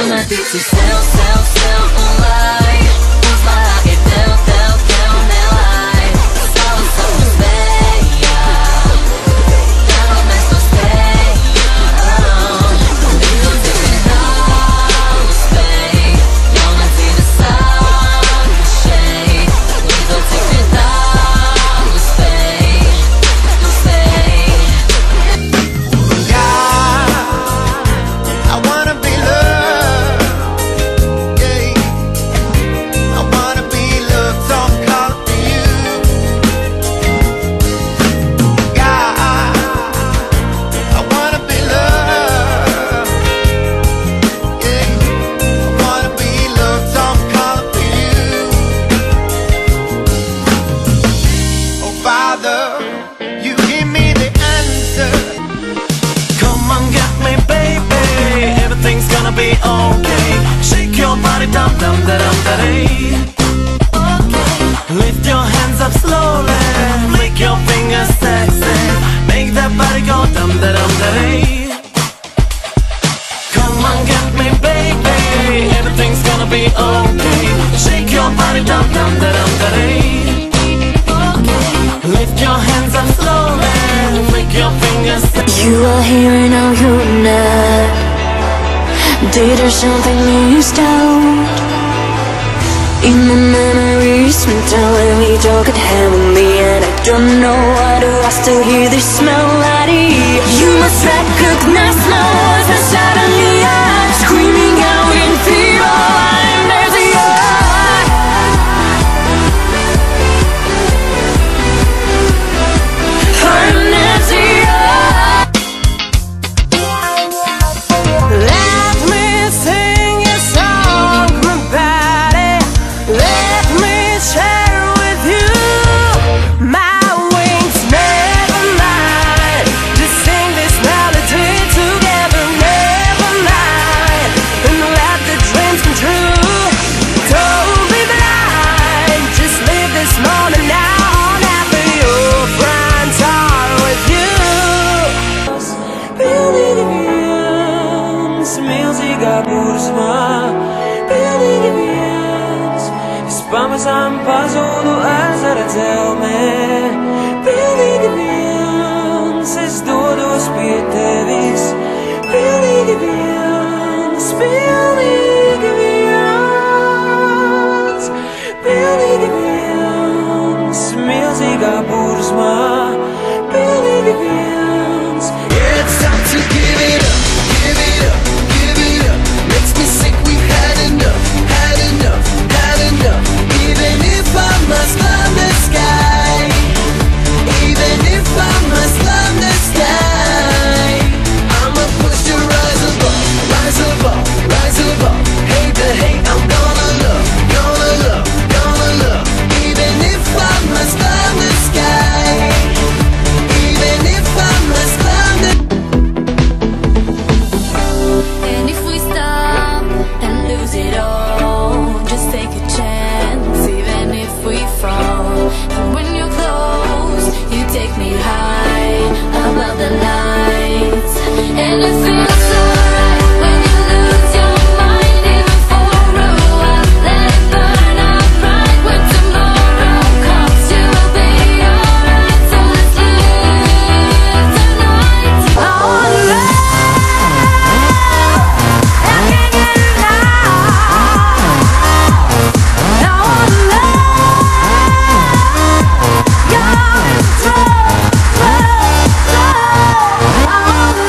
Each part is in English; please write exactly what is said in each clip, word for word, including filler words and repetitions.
Matite céu, céu, céu, um lai. Os barraque, teu, teu, teu, meu lai. Sal, sal, os veia. Teu, mestos veia. Digo, te cuidar, os vei. Não na vida, sabe, cheio. Digo, te cuidar, os vei. Os vei. I wanna be loved, yeah. I wanna be loved, so I'm calling for you. God, I wanna be loved, yeah. I wanna be loved, so I'm calling for you. Oh Father, you give me the answer. Come on, get me, baby. Everything's gonna be okay. Shake your body, dum dum da dum da day. Okay. Lift your hands up slowly. Flick your fingers sexy. Make that body go dum da dum da day. Come on, get me, baby. Everything's gonna be okay. Shake your body, dum dum da dum da day. Okay. Lift your hands up slowly. Flick your fingers sexy. You are here and now you're not. Did there something missed out? In my memories, when telling me you could handle me, and I don't know why do I still hear this melody. You must recognize my voice, and suddenly I'm screaming out in fear. I'm there's a Let me sing a song, my body. Let me share with you my wings. Never mind, just sing this melody together. Never mind, and let the dreams come true. Don't be blind, just live this moment now. Never your friends are with you. Milzīgā burzmā, pilnīgi viens. Es pamazām pazudu ezera dzelmē. Pilnīgi viens, es dodos pie tevis. Pilnīgi viens, pilnīgi viens. Pilnīgi viens, milzīgā burzmā, pilnīgi viens. It's time to give it up, give it up, give it up. Makes me sick, we've had enough, had enough, had enough. Even if I must climb the sky, even if I must climb the sky, I'ma push to rise above, rise above, rise above. Hate the hate, I'm gonna love, gonna love, gonna love. Even if I must climb the sky, even if I must climb the. And if we stop and lose it all, just take a chance, even if we fall. And when you're close, you take me high above the lights. And it feels so right when you lose your mind, even for a while. Let it burn out bright when tomorrow comes. You will be alright, so let's live tonight. I wanna love. I can't get enough. I wanna love. You're in trouble, trouble. I wanna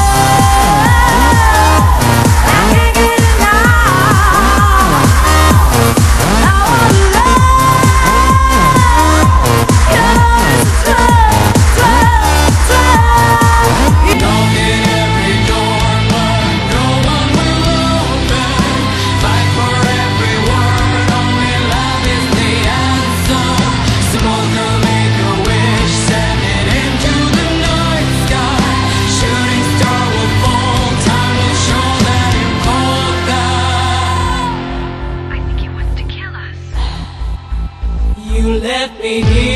love. I can't get enough. I wanna love. You're in trouble, trouble. Knock at every door, but no one will open. Fight for every word, only love is the answer. Smoke will make a wish, send it into the night sky. Shooting star will fall, time will show that you called that. You let me hear